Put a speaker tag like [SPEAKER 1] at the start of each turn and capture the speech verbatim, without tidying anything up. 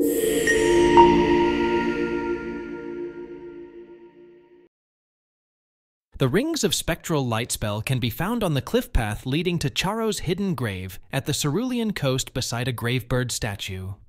[SPEAKER 1] The Rings of Spectral Light spell can be found on the cliff path leading to Charo's hidden grave at the Cerulean coast beside a gravebird statue.